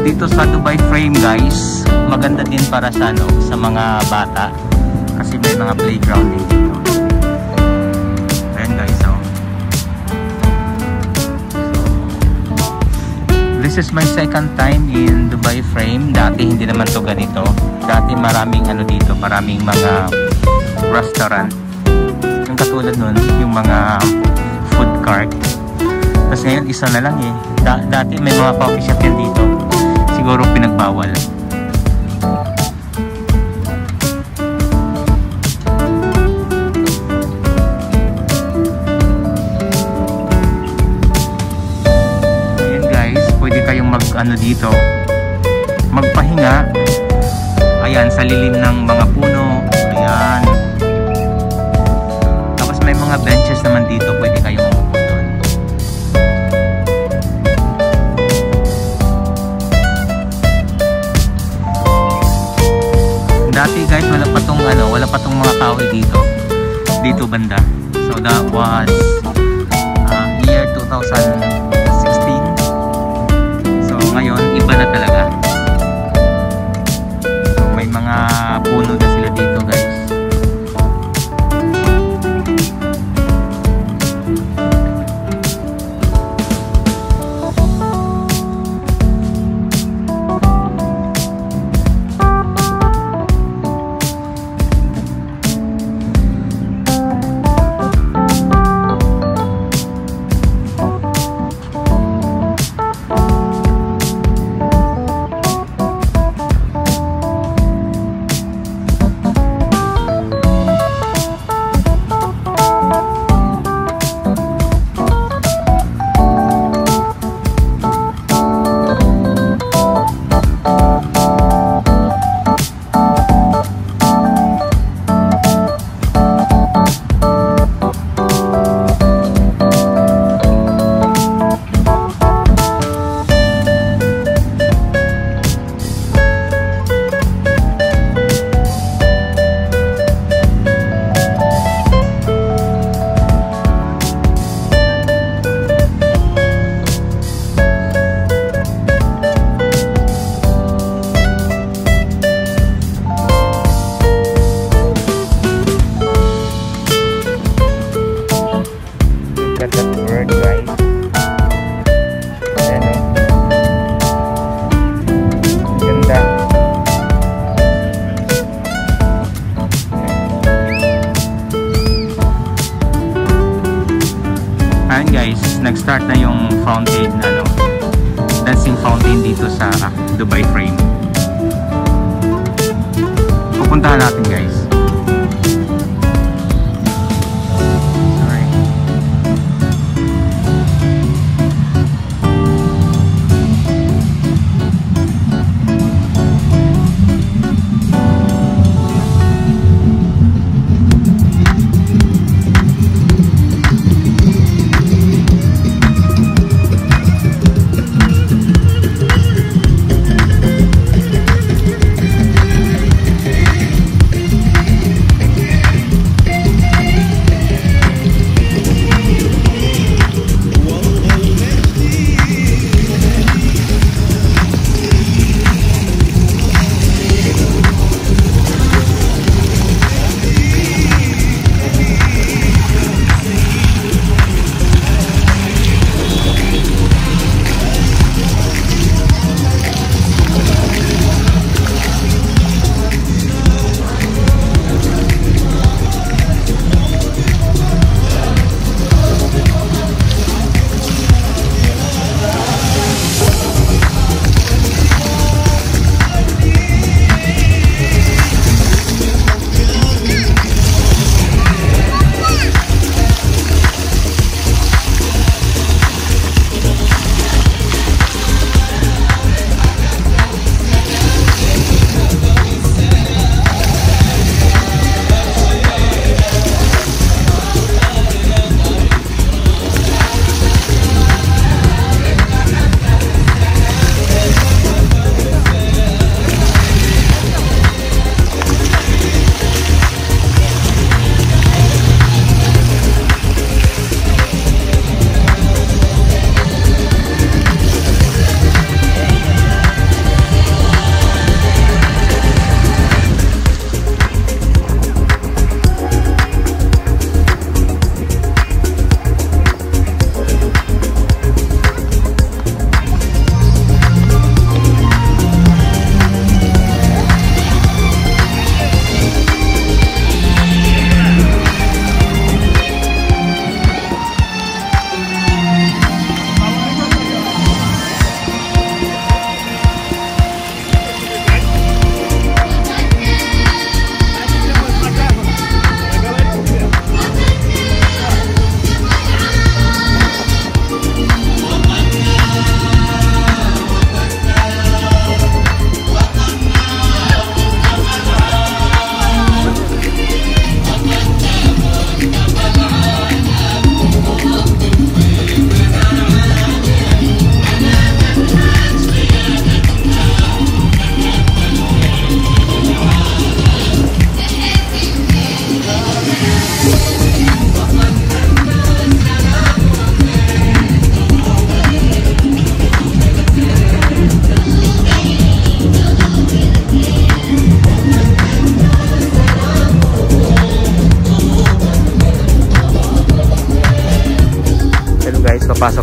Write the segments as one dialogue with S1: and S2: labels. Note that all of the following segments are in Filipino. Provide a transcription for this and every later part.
S1: dito sa Dubai Frame guys, maganda din para sa ano, sa mga bata kasi may mga playground din dito. Ayan guys, oh. This is my second time in Dubai Frame. Dati hindi naman to ganito. Dati maraming ano dito, maraming mga restaurant. Yung katulad nun, yung mga food cart. Tapos ngayon isa na lang eh. Dati may mga coffee shop yan dito. Siguro pinagbawal. Ayan guys, pwede kayong ano dito, magpahinga. Ayan, sa lilim ng mga puno. Ayan. Tapos may mga benches naman dito, pwede kayong umupo doon. Dati guys, wala pa tong mga kahoy dito banda. So that was year 2016. So ngayon iba na talaga. So may mga puno na sila dito guys. Ayan guys, nag-start na yung fountain, dancing fountain dito sa Dubai Frame. Pupuntahan natin guys.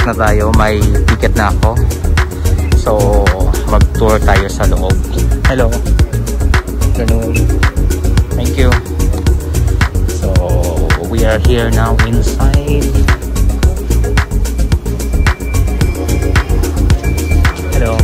S1: papasok na tayo. May ticket na ako. So, mag-tour tayo sa loob. Hello. Ganun. Thank you. So, we are here now inside. Hello.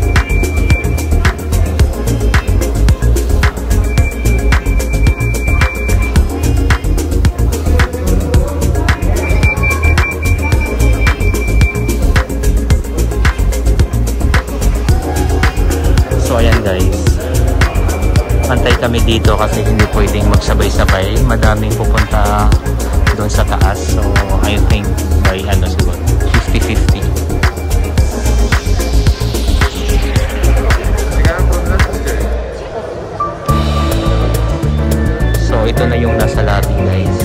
S1: So ayan guys, antay kami dito kasi hindi pwedeng magsabay-sabay, madaming pupunta doon sa taas. So I think by ano siguro 50-50. So ito na yung nasa lobby guys.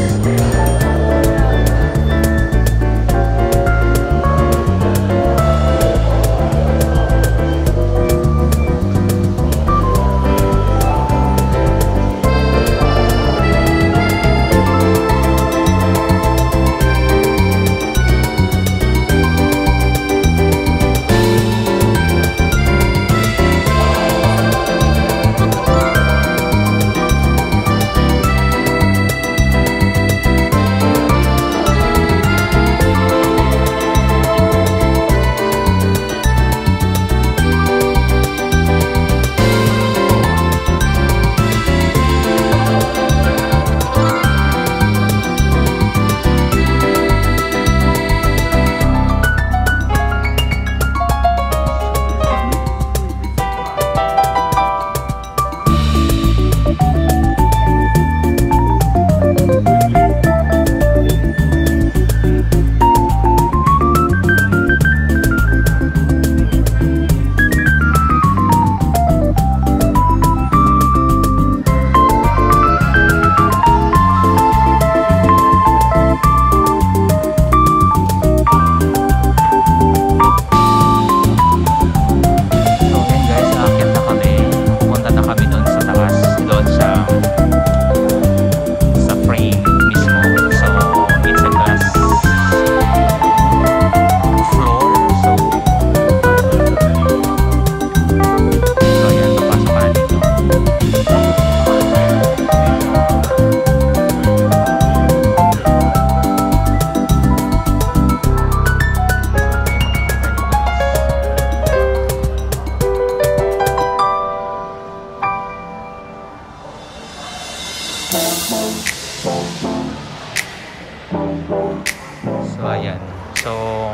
S1: So ayan. So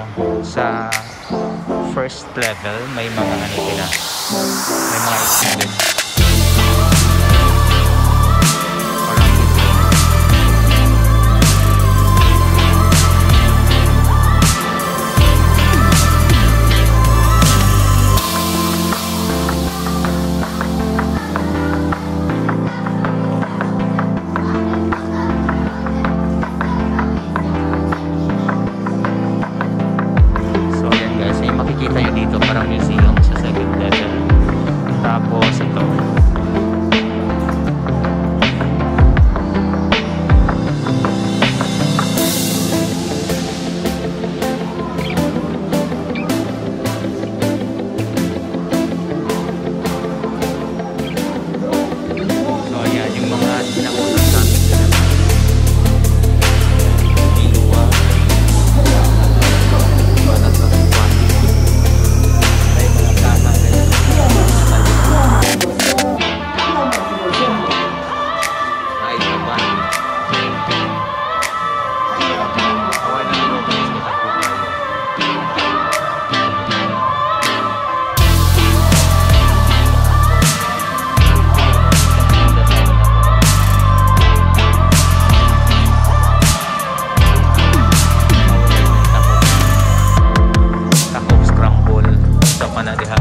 S1: sa first level may mga ano sila. May mga exhibit. Makikita nyo dito parang museum sa second level. Tapos ito so ayan yung mga sinakunan namin sila. Panadiha